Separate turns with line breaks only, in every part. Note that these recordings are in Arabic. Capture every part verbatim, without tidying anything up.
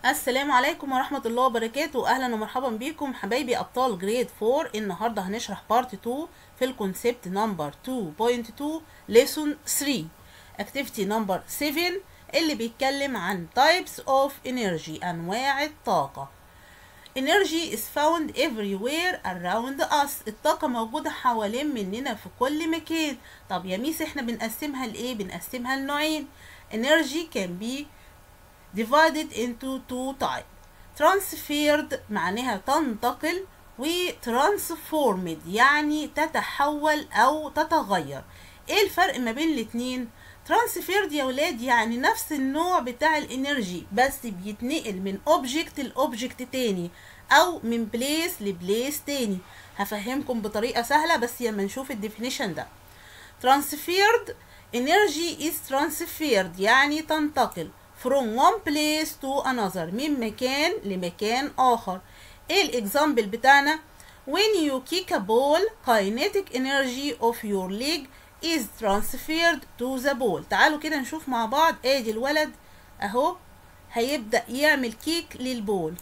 السلام عليكم ورحمة الله وبركاته. أهلا ومرحبا بكم حبايبي أبطال جريد فور. النهاردة هنشرح بارت تو في الكونسبت نمبر تو بوينت تو ليسون ثري اكتيفيتي نمبر سفن اللي بيتكلم عن types of energy أنواع الطاقة. Energy is found everywhere around us. الطاقة موجودة حوالين مننا في كل مكان. طب يا ميس احنا بنقسمها لإيه؟ بنقسمها لنوعين. Energy can be divided into two types. transferred معناها تنتقل، و transformed يعني تتحول أو تتغير. ايه الفرق ما بين الاتنين؟ transferred يا ولاد يعني نفس النوع بتاع الانرجي بس بيتنقل من object لobject تاني او من place لبليس تاني. هفهمكم بطريقة سهلة بس لما نشوف الديفينيشن ده. transferred energy is transferred يعني تنتقل from one place to another من مكان لمكان آخر. ايه الإكزامبل بتاعنا؟ when you kick a ball kinetic energy of your leg is transferred to the ball. تعالوا كده نشوف مع بعض. ادي الولد اهو هيبدأ يعمل كيك للبول.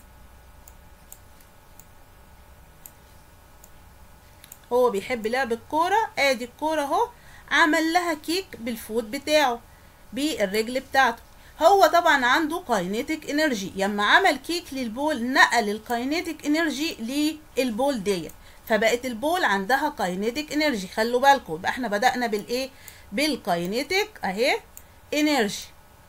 هو بيحب لعب الكورة. ادي الكورة اهو عمل لها كيك بالفوت بتاعه بالرجل بتاعته. هو طبعا عنده كاينيتيك انرجي. لما عمل كيك للبول نقل الكاينيتيك انرجي للبول ديت، فبقت البول عندها كاينيتيك انرجي. خلوا بالكم يبقى احنا بدأنا بالايه؟ بالكاينيتيك اهي انرجي.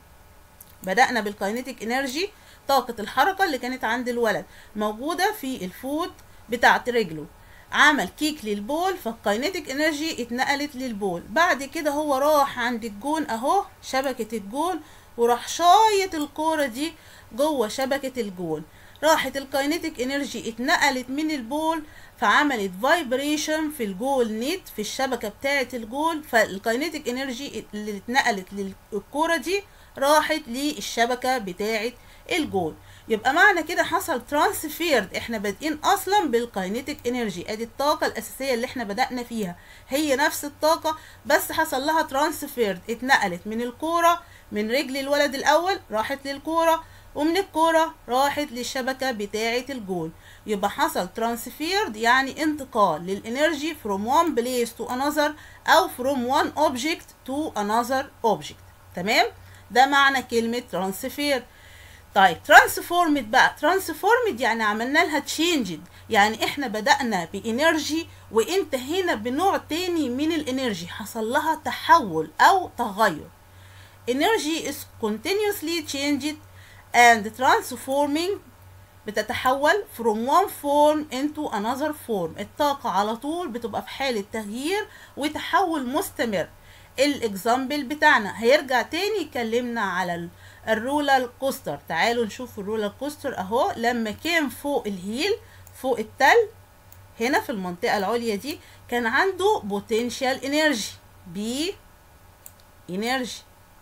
بدأنا بالكاينيتيك انرجي، طاقة الحركة اللي كانت عند الولد موجودة في الفوت بتاعت رجله. عمل كيك للبول فالكاينيتيك انرجي اتنقلت للبول. بعد كده هو راح عند الجون اهو شبكة الجون وراح شايط الكورة دي جوه شبكة الجون. راحت الكاينيتيك انرجي اتنقلت من البول فعملت فايبريشن في الجول نت في الشبكة بتاعة الجول، فالكاينيتيك انرجي اللي اتنقلت للكورة دي راحت للشبكة بتاعة الجول. يبقى معنى كده حصل ترانسفيرد. احنا بادئين اصلا بالكاينيتيك انرجي. ادي الطاقة الاساسية اللي احنا بدأنا فيها، هي نفس الطاقة بس حصل لها ترانسفيرد، اتنقلت من الكورة من رجل الولد الاول راحت للكورة، ومن الكورة راحت للشبكة بتاعة الجول. يبقى حصل ترانسفيرد يعني انتقال للانرجي from one place to another او from one object to another object. تمام؟ ده معنى كلمة ترانسفير. طيب ترانسفورمد بقى. ترانسفورمد يعني عملنا لها تشينجد، يعني احنا بدأنا بانرجي وانتهينا بنوع تاني من الانرجي، حصل لها تحول او تغير. energy is continuously changed and transforming بتتحول from one form into another form. الطاقة على طول بتبقى في حالة تغيير وتحول مستمر. الاكزامبل بتاعنا هيرجع تاني يكلمنا على الرولر كوستر. تعالوا نشوف الرولر كوستر اهو. لما كان فوق الهيل فوق التل هنا في المنطقة العليا دي كان عنده potential energy B energy.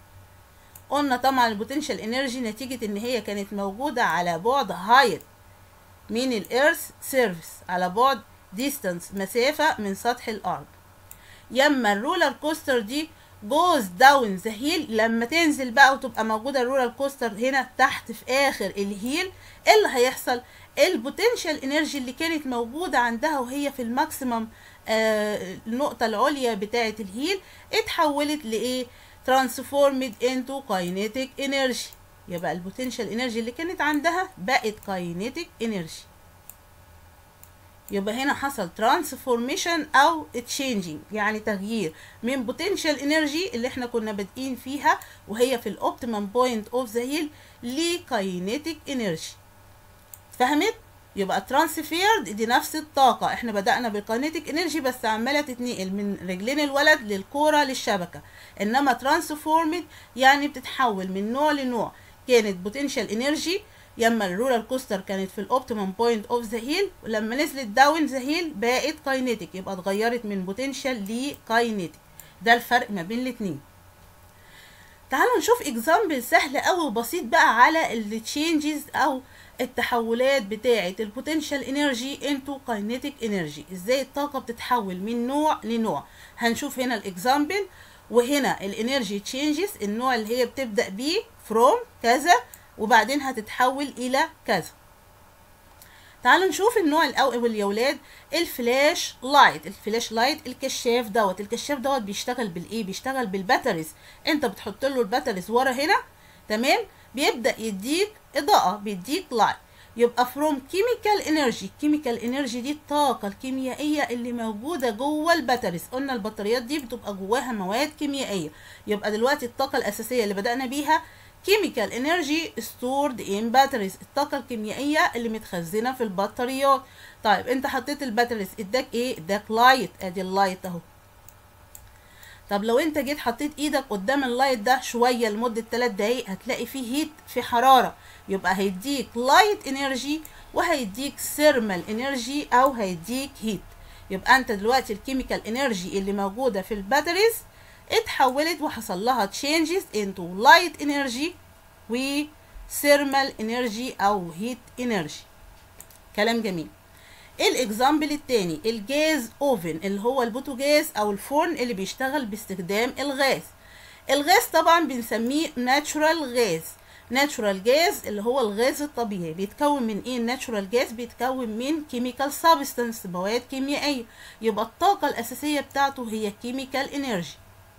قلنا طبعا البوتنشال انرجي نتيجة ان هي كانت موجودة على بعد هايت من الارث سيرفيس، على بعد ديستانس مسافة من سطح الارض. يما الرولر كوستر دي جوز داون ذا هيل، لما تنزل بقى وتبقى موجودة الرولر كوستر هنا تحت في اخر الهيل، ايه اللي هيحصل؟ البوتنشال انرجي اللي كانت موجودة عندها وهي في الماكسيمم آه النقطة العليا بتاعة الهيل اتحولت لايه؟ transformed into kinetic energy. يبقى البوتنشال انرجي اللي كانت عندها بقت kinetic energy. يبقى هنا حصل transformation او changing يعني تغيير من potential energy اللي احنا كنا بادئين فيها وهي في الاوبتيمم بوينت اوف ذا هيل لkinetic energy. فهمت؟ يبقى ترانسفيرد دي نفس الطاقة، احنا بدأنا بالكاينيتيك انرجي بس عمالة تتنقل من رجلين الولد للكورة للشبكة. انما ترانسفورمد يعني بتتحول من نوع لنوع. كانت بوتنشال انرجي يما الرولر كوستر كانت في الاوبتيمم بوينت اوف ذا هيل، ولما نزلت داون ذا هيل بقت كاينيتيك، يبقى اتغيرت من بوتنشال لكاينيتيك. ده الفرق ما بين الاتنين. تعالوا نشوف اكزامبل سهل قوي وبسيط بقى على التشينجز او التحولات بتاعه البوتنشال انرجي انتو كاينيتيك انرجي. ازاي الطاقه بتتحول من نوع لنوع. هنشوف هنا الاكزامبل وهنا الانرجي تشينجز، النوع اللي هي بتبدا بيه فروم كذا وبعدين هتتحول الى كذا. تعالوا نشوف النوع الاول يا ولاد، الفلاش لايت. الفلاش لايت الكشاف دوت، الكشاف دوت بيشتغل بالايه؟ بيشتغل بالباتريز. انت بتحط له الباتريز ورا هنا، تمام، بيبدا يديك اضاءه، بيديك لايت. يبقى from chemical energy. chemical energy دي الطاقه الكيميائيه اللي موجوده جوه الباتريز. قلنا البطاريات دي بتبقى جواها مواد كيميائيه. يبقى دلوقتي الطاقه الاساسيه اللي بدانا بيها chemical energy stored in batteries، الطاقة الكيميائية اللي متخزنة في البطاريات. طيب انت حطيت الباتريز اداك ايه؟ اداك لايت، ادي اللايت اهو. طب لو انت جيت حطيت ايدك قدام اللايت ده شوية لمدة ثلاث دقايق هتلاقي فيه هيت، في حرارة، يبقى هيديك لايت انرجي وهيديك ثيرمال انرجي او هيديك هيت. يبقى انت دلوقتي الكيميكال انرجي اللي موجودة في الباتريز اتحولت وحصل لها changes into light energy و thermal energy او heat energy. كلام جميل. الاكزامبل التاني الجاز اوفن، اللي هو البوتاجاز او الفرن اللي بيشتغل باستخدام الغاز. الغاز طبعا بنسميه ناتشورال غاز. ناتشورال جاز اللي هو الغاز الطبيعي. بيتكون من ايه الناتشورال جاز؟ بيتكون من كيميكال سابستنس، مواد كيميائيه. يبقى الطاقه الاساسيه بتاعته هي كيميكال انرجي.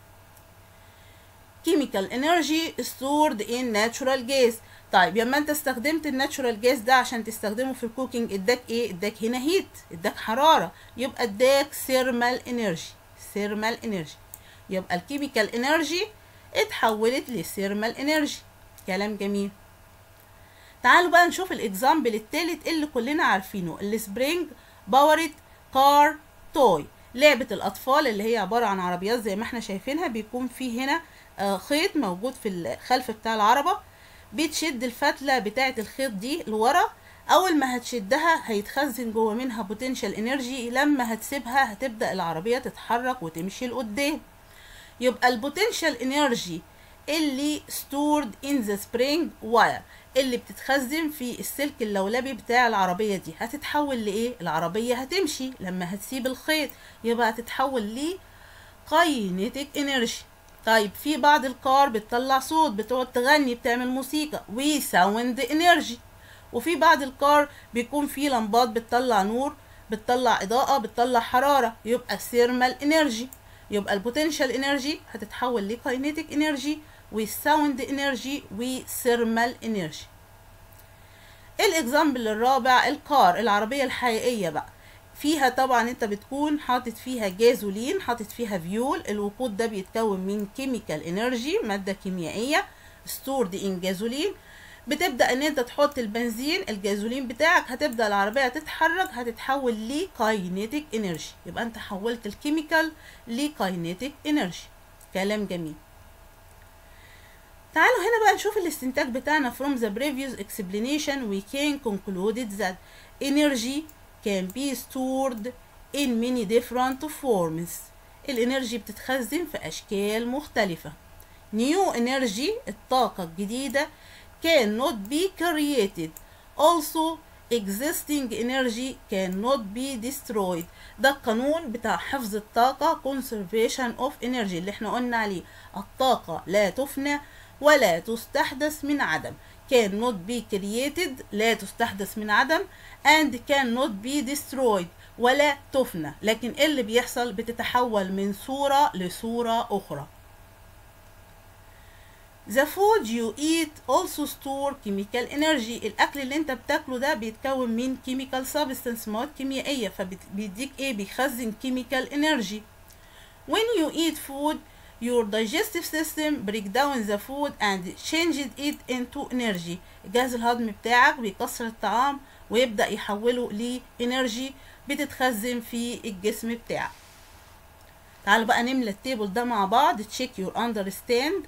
chemical energy stored in natural gas. طيب لما انت استخدمت الناتشورال جاز ده عشان تستخدمه في الكوكينج اداك ايه؟ اداك هنا هيت، اداك حراره، يبقى اداك thermal energy. thermal energy. يبقى الكيميكال انرجي اتحولت لثيرمال انرجي. كلام جميل. تعالوا بقى نشوف الاكزامبل التالت اللي كلنا عارفينه، السبرينج باورد كار توي. لعبة الأطفال اللي هي عبارة عن عربيات زي ما احنا شايفينها، بيكون في هنا آه خيط موجود في الخلف بتاع العربة، بتشد الفتلة بتاعة الخيط دي لورا. أول ما هتشدها هيتخزن جوه منها بوتنشال انرجي، لما هتسيبها هتبدأ العربية تتحرك وتمشي لقدام. يبقى البوتنشال انرجي اللي stored in the spring wire اللي بتتخزن في السلك اللولبي بتاع العربية دي هتتحول لإيه؟ العربية هتمشي لما هتسيب الخيط، يبقى هتتحول ل kinetic energy. طيب في بعض الكار بتطلع صوت، بتقعد تغني، بتعمل موسيقى، و sound energy. وفي بعض الكار بيكون فيه لمبات بتطلع نور، بتطلع إضاءة، بتطلع حرارة، يبقى thermal energy. يبقى البوتنشال انرجي هتتحول لكاينيتيك انرجي والساوند انرجي وثيرمال انرجي. الاكزامبل الرابع الكار، العربيه الحقيقيه بقى، فيها طبعا انت بتكون حاطط فيها جازولين، حاطط فيها فيول. الوقود ده بيتكون من كيميكال انرجي، ماده كيميائيه ستورد ان جازولين. بتبدا ان انت تحط البنزين، الجازولين بتاعك، هتبدا العربيه تتحرك، هتتحول لكاينيتيك انرجي. يبقى انت حولت الكيميكال لكاينيتيك انرجي. كلام جميل. تعالوا هنا بقى نشوف الاستنتاج بتاعنا. from the previous explanation we can conclude that energy can be stored in many different forms. الانرجي بتتخزن في اشكال مختلفه. new energy الطاقه الجديده cannot be created. Also existing energy cannot be destroyed. ده القانون بتاع حفظ الطاقة conservation of energy اللي احنا قلنا عليه. الطاقة لا تفنى ولا تستحدث من عدم. cannot be created لا تستحدث من عدم and cannot be destroyed ولا تفنى. لكن اللي بيحصل بتتحول من صورة لصورة أخرى. The food you eat also store chemical energy. الأكل اللي أنت بتاكله ده بيتكون من chemical substance، مواد كيميائية، فبيديك إيه؟ بيخزن chemical energy. When you eat food, your digestive system break down the food and changes it into energy. الجهاز الهضمي بتاعك بيكسر الطعام ويبدأ يحوله لإنرجي بتتخزن في الجسم بتاعك. تعالوا بقى نملى التيبل ده مع بعض. check your understand.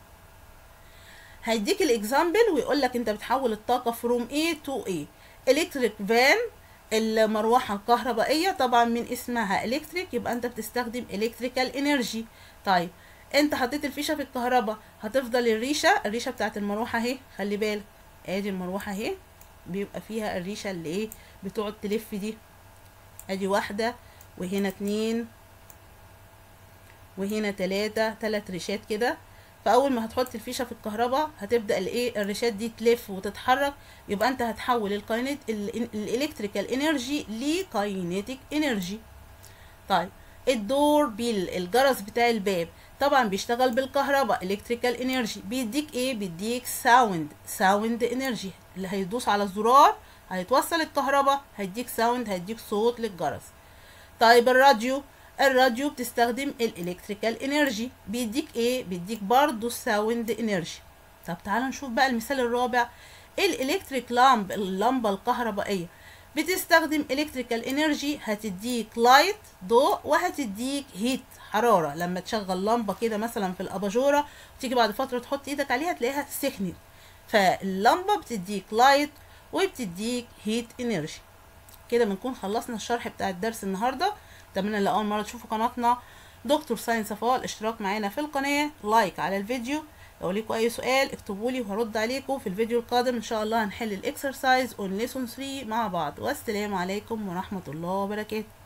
هيديك الاكزامبل ويقول لك انت بتحول الطاقه from A to A. electric fan المروحه الكهربائيه، طبعا من اسمها electric يبقى انت بتستخدم electrical energy. طيب انت حطيت الفيشه في الكهرباء، هتفضل الريشه الريشه بتاعت المروحه اهي، خلي بالك ادي المروحه اهي، بيبقى فيها الريشه اللي ايه بتقعد تلف دي، ادي واحده وهنا اتنين وهنا تلاته، تلات ريشات كده. فاول ما هتحط الفيشه في الكهرباء هتبدا الايه الريشات دي تلف وتتحرك، يبقى انت هتحول الكاينيت الالكتريكال انرجي لكاينيتيك انرجي. طيب الدور بيل الجرس بتاع الباب طبعا بيشتغل بالكهرباء الكتريكال انرجي، بيديك ايه؟ بيديك ساوند ساوند انرجي، اللي هيدوس على الزرار هيتوصل الكهرباء هيديك ساوند هيديك صوت للجرس. طيب الراديو الراديو بتستخدم الالكتريكال انرجي، بيديك ايه؟ بيديك برضو الساوند انرجي. طب تعالوا نشوف بقى المثال الرابع. الالكتريك لامب اللمبه الكهربائيه بتستخدم الكتريكال انرجي، هتديك لايت ضوء وهتديك هيت حراره. لما تشغل لمبه كده مثلا في الاباجوره وتيجي بعد فتره تحط ايدك عليها تلاقيها سخنت، فاللمبه بتديك لايت وبتديك هيت انرجي. كده بنكون خلصنا الشرح بتاع الدرس النهارده. اتمنى لو اول مره تشوفوا قناتنا دكتور ساينس صفاء الاشتراك معانا في القناه، لايك على الفيديو. لو ليكوا اي سؤال اكتبوا لي وهرد عليكم في الفيديو القادم ان شاء الله. هنحل الاكسرسايز اون ليسون ثلاثة مع بعض، والسلام عليكم ورحمه الله وبركاته.